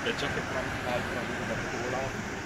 È già che tra l'altro avevo da poco volato.